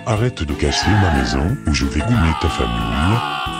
Arrête de casser ma maison ou je vais goumer ta famille.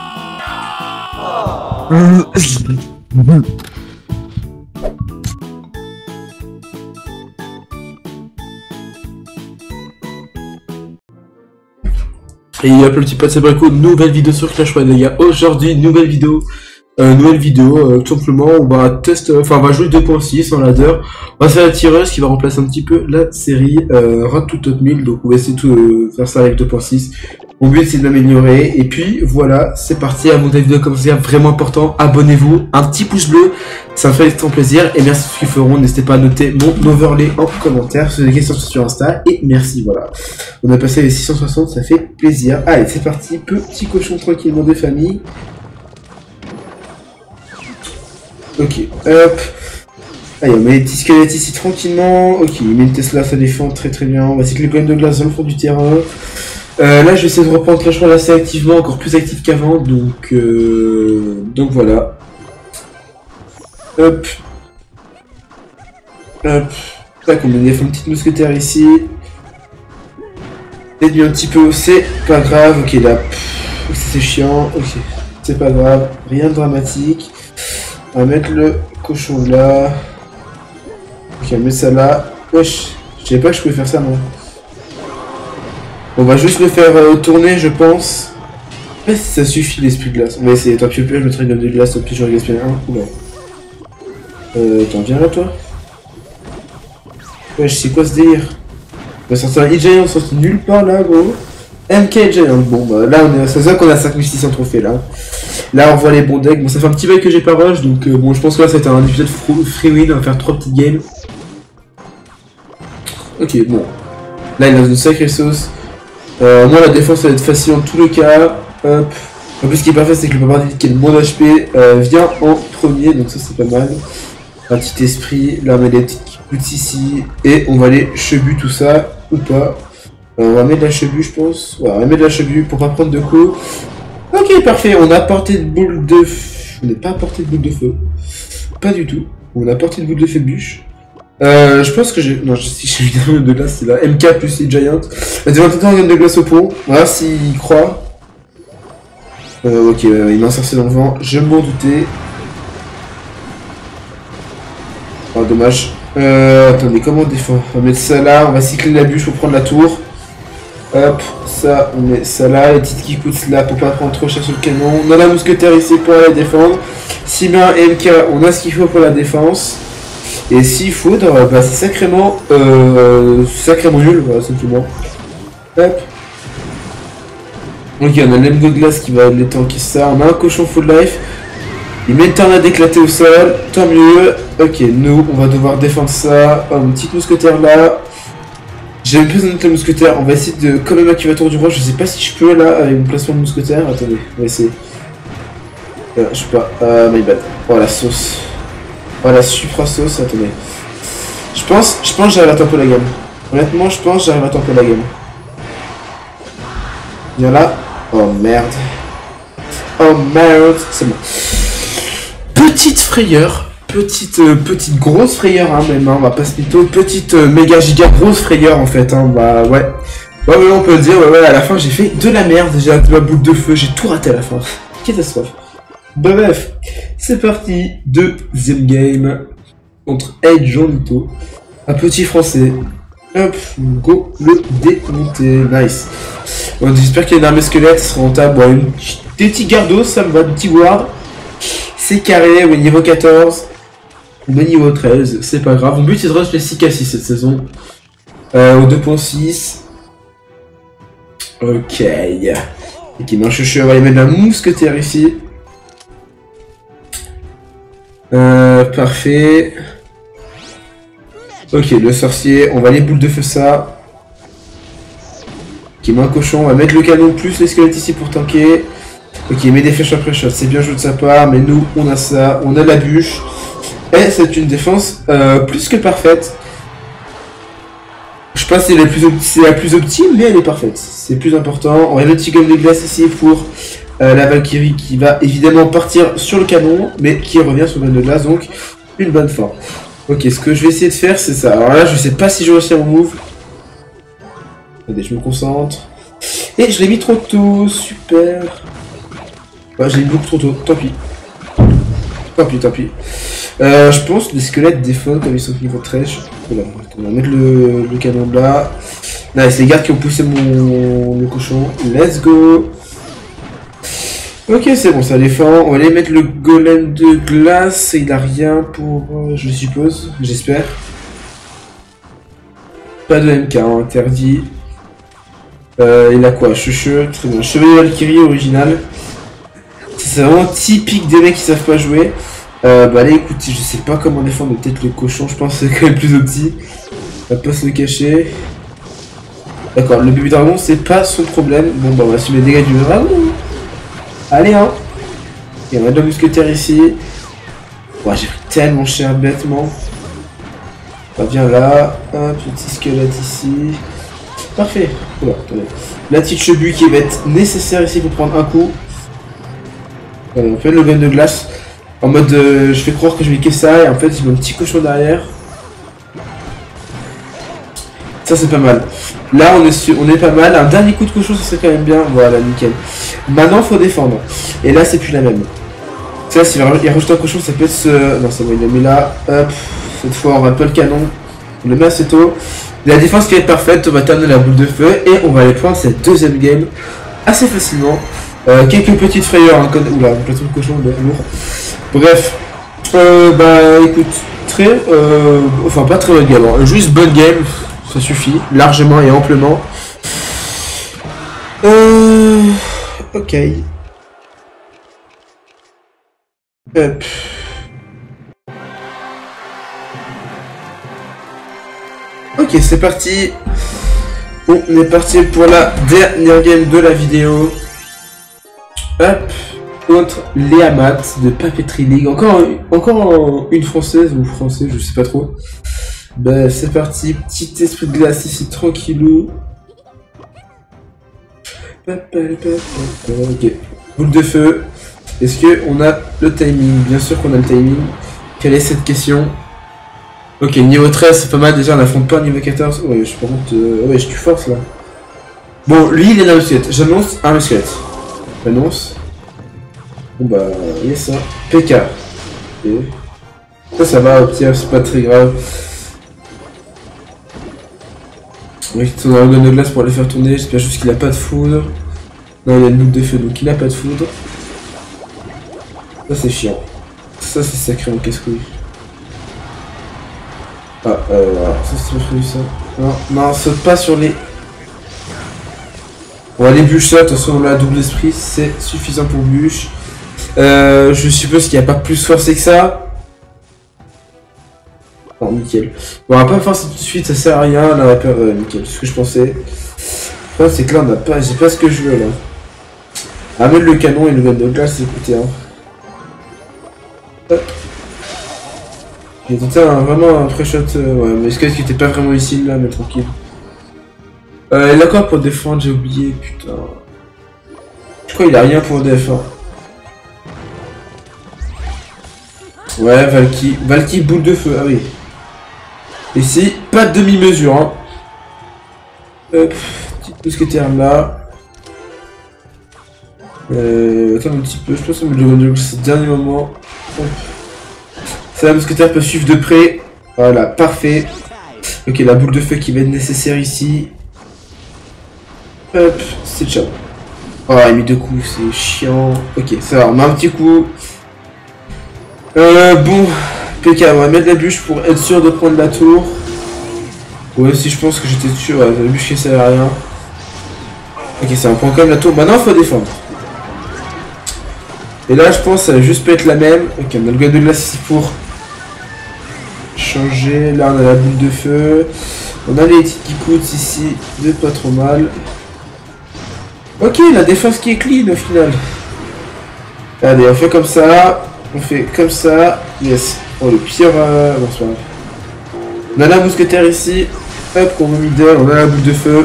Et hop, le petit pote Sabrico, nouvelle vidéo sur Clash Royale les gars. Aujourd'hui, nouvelle vidéo, tout simplement, on va on va jouer 2.6 en ladder. On va faire la tireuse qui va remplacer un petit peu la série Run to Top 1000, donc on va essayer de faire ça avec 2.6. Mon but c'est de m'améliorer, et puis voilà, c'est parti. Avant que la vidéo commence, vraiment important, abonnez-vous, un petit pouce bleu, ça me fait extrêmement plaisir, et merci à ceux qui feront, n'hésitez pas à noter mon overlay en commentaire, sur des questions sur Insta, et merci, voilà. On a passé les 660, ça fait plaisir. Allez, c'est parti, petit cochon tranquillement de famille. Ok, hop. Allez, on met les petits squelettes ici tranquillement. Ok, il met une Tesla, ça défend très bien. On va essayer que les colonnes de glace dans le fond du terrain. Là, je vais essayer de reprendre Clash Royale assez activement, encore plus actif qu'avant. Donc voilà. Hop. Hop. Tac, on a fait une petite mousquetaire ici. Réduit un petit peu, c'est pas grave. Ok, là, c'est chiant. Ok, c'est pas grave. Rien de dramatique. On va mettre le cochon là. Ok, on va mettre ça là. Wesh, je savais pas que je pouvais faire ça, non. On va juste le faire tourner, je pense. Je sais pas si ça suffit l'esprit de glace. On va essayer. Tant pis, je mettrai une de glace, au pire, j'aurais gaspillé un. Oula. Attends, viens là, toi. Wesh, c'est quoi ce délire? On va sortir un E-Giant, on sort nulle part là, gros. MK Giant. Bon, bah là, c'est ça qu'on a 5600 trophées là. Là, on voit les bons decks. Bon, ça fait un petit bail que j'ai pas rush, donc bon, je pense que là, c'était un épisode free win. On va faire 3 petites games. Ok, bon. Là, il a une sacrée sauce. Moi, la défense, ça va être facile en tous les cas. Hop. En plus, ce qui est parfait, c'est que le papa qui a le moins d'HP vient en premier, donc ça, c'est pas mal. Un petit esprit. Là, on met des petites boots ici. Et on va aller chebut tout ça, ou pas. On va mettre de la chebut, je pense. Ouais, on va mettre de la chebut pour pas prendre de coups. Ok, parfait, on a porté de boule de feu. On n'est pas porté de boule de feu. Pas du tout. On a porté de boule de feu de bûche. Je pense que j'ai... Non, si j'ai une de glace, c'est là. MK plus les Giants. Vas-y, on va tenter un gamme de glace au pont. Voilà, s'il croit. Ok, il m'a sorti dans le vent. Je m'en doutais. Oh, dommage. Attendez, comment on défend? On va mettre ça là. On va cycler la bûche pour prendre la tour. Hop, ça, on met ça là, les petites qui coûtent là pour pas prendre trop cher sur le canon. On a la mousquetaire ici pour la défendre. Si bien MK, on a ce qu'il faut pour la défense. Et s'il faut, bah, c'est sacrément nul, voilà, simplement. Hop. Ok, on a l'Emgo de glace qui va les tanker ça. On a un cochon full life. Il met une tornade éclatée au sol, tant mieux. Ok, nous, on va devoir défendre ça. Oh, une petite mousquetaire là. J'ai même plus besoin de la mousquetaire, on va essayer de... Comme le activateur du roi, je sais pas si je peux là, avec mon placement de mousquetaire. Attendez, on va essayer. Je sais pas, my bad. Oh la sauce. Oh la supra sauce, attendez. Je pense que j'arrive à tempo la gamme. Honnêtement, je pense que j'arrive à tempo la gamme. Viens là. Oh merde. Oh merde, c'est bon. Petite frayeur. Petite grosse frayeur, hein, même, hein, on va pas se mytho, petite méga giga grosse frayeur en fait, hein, bah ouais. Ouais, on peut le dire, ouais, à la fin j'ai fait de la merde, j'ai raté ma boule de feu, j'ai tout raté à la fin. Catastrophe. Bah, bref, c'est parti, deuxième game contre Edge Jean Mytho, un petit français. Hop, go le démonter, nice. Bon, j'espère qu'il y a une armée squelette, ce sera rentable, bon, des petits gardos, ça me va, des petits ward. C'est carré, oui, niveau 14. Au niveau 13, c'est pas grave. Mon but c'est de rush les 6k6 cette saison. Au 2.6. Ok. Ok, non, je vais aller mettre la mousquetaire ici. Parfait. Ok, le sorcier. On va aller boule de feu ça. Ok, un cochon. On va mettre le canon plus les squelettes ici pour tanker. Ok, il met des flèches après shot. C'est bien joué de sa part. Mais nous, on a ça. On a la bûche. Et c'est une défense plus que parfaite. Je sais pas si c'est la plus optime, mais elle est parfaite. C'est plus important. On a le petit gomme de glace ici pour la Valkyrie qui va évidemment partir sur le canon, mais qui revient sur le gomme de glace, donc une bonne forme. Ok, ce que je vais essayer de faire, c'est ça. Alors là, je sais pas si je réussis à mon move. Attendez, je me concentre. Et je l'ai mis trop tôt, super. Ouais, je l'ai mis beaucoup trop tôt, tant pis. Tant pis. Je pense que les squelettes défendent comme ils sont niveau 13. Voilà, on va mettre le canon là. Là, c'est les gardes qui ont poussé le cochon. Let's go. Ok, c'est bon, ça défend. On va aller mettre le golem de glace. Il a rien pour, je suppose, j'espère. Pas de MK, hein, interdit. Il a quoi? Chucheux, très bien. Chevalier Valkyrie original. C'est vraiment typique des mecs qui savent pas jouer. Bah allez, écoute, je sais pas comment défendre peut-être le cochon. Je pense que c'est quand même plus petit. On va pas se le cacher. D'accord, le bébé dragon, c'est pas son problème. Bon, bah on va assumer les dégâts du dragon. Allez, hein. Et on a de la mousquetaire ici. Ouais, j'ai pris tellement cher bêtement. On viens là. Un petit squelette ici. Parfait. Voilà, attendez. La petite chebue qui va être nécessaire ici pour prendre un coup. On fait le gun de glace. En mode, je fais croire que je vais que ça. Et en fait, j'ai mon petit cochon derrière. Ça, c'est pas mal. Là, on est pas mal. Un dernier coup de cochon, ça serait quand même bien. Voilà, nickel. Maintenant, faut défendre. Et là, c'est plus la même. Ça, s'il rajoute un cochon, ça peut être ce... Non, ça va, il l'a mis là. Hop. Cette fois, on va pas le canon. On le met assez tôt. La défense qui va être parfaite, on va terminer la boule de feu. Et on va aller prendre cette deuxième game assez facilement. Quelques petites frayeurs. Hein, comme... Oula, le de cochon, lourd. Bref. Bah, écoute. Enfin, pas très bonne game. Hein. Juste bonne game. Ça suffit, largement et amplement. Ok. Hop. Ok, c'est parti. On est parti pour la dernière game de la vidéo. Hop. Contre Léamat de Papeterie League. Encore une française ou français, je sais pas trop. Bah c'est parti, petit esprit de glace ici, tranquillou. Ok, boule de feu. Est-ce que on a le timing? Bien sûr qu'on a le timing. Quelle est cette question? Ok, niveau 13, c'est pas mal déjà, on affronte pas niveau 14. Ouais, je par contre, ouais, je tue force là. Bon, lui il est dans le musquette. J'annonce un musquette. J'annonce. Bon bah, il y a ça. PK. Okay. Ça va, au pire, c'est pas très grave. Oui, on a un gun de glace pour les faire tourner, j'espère juste qu'il a pas de foudre. Non, il a une boule de feu, donc il a pas de foudre. Ça c'est chiant. Ça c'est sacré en casse-couille. Ah, voilà, ça c'est prévu ça. Non, non, saute pas sur les... Bon, les bûches sautent, de toute façon on a double esprit, c'est suffisant pour bûche. Je suppose qu'il n'y a pas plus forcé que ça. Oh, nickel. Bon, on va pas forcer tout de suite, ça sert à rien. Là, nickel, c'est ce que je pensais. Le problème, c'est que là, on a pas, j'ai pas ce que je veux là. Amène le canon et le gun de glace, écoutez. Hein. Hop. J'ai tenté vraiment un pré-shot. Ouais, mais est-ce qu'il était pas vraiment ici là, mais tranquille. Il a quoi pour défendre, j'ai oublié, putain. Je crois qu'il a rien pour défendre. Ouais, Valky, boule de feu, ah oui. Ici, pas de demi-mesure, hein. Petite mousquetaire là. Attends un petit peu, je pense que le gun c'est le dernier moment. Ça, la mousquetaire peut suivre de près. Voilà, parfait. Ok, la boule de feu qui va être nécessaire ici. Hop, c'est ciao. Oh, il a mis 2 coups, c'est chiant. Ok, ça va, on met un petit coup. Bon, PK, on va mettre la bûche pour être sûr de prendre la tour. Ouais, si je pense que j'étais sûr, la bûche qui sert à rien. Ok, ça on prend quand même la tour. Maintenant, il faut défendre. Et là, je pense que ça va juste pas être la même. Ok, on a le gun de glace ici pour changer. Là, on a la boule de feu. On a les petites qui coûtent ici, de pas trop mal. Ok, la défense qui est clean au final. Allez, on fait comme ça. On fait comme ça. Yes. Oh, le pire... Bon, c'est pas grave. On a la mousquetaire ici. Hop, on met middle. On a la boule de feu.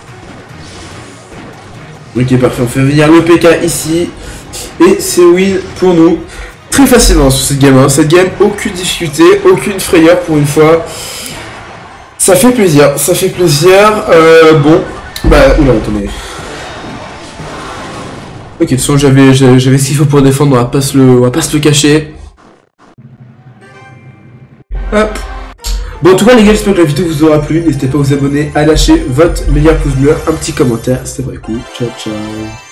Ok, parfait. On fait venir le PK ici. Et c'est win pour nous. Très facilement sur cette game. Hein. Cette game, aucune difficulté, aucune frayeur pour une fois. Ça fait plaisir. Ça fait plaisir. Bon. Bah, oula, attendez. Ok, de toute façon, j'avais ce qu'il faut pour défendre, on va pas se le cacher. Hop. Bon, en tout cas, les gars, j'espère que la vidéo vous aura plu. N'hésitez pas à vous abonner, à lâcher votre meilleur pouce bleu, un petit commentaire. C'était vrai cool. Ciao, ciao.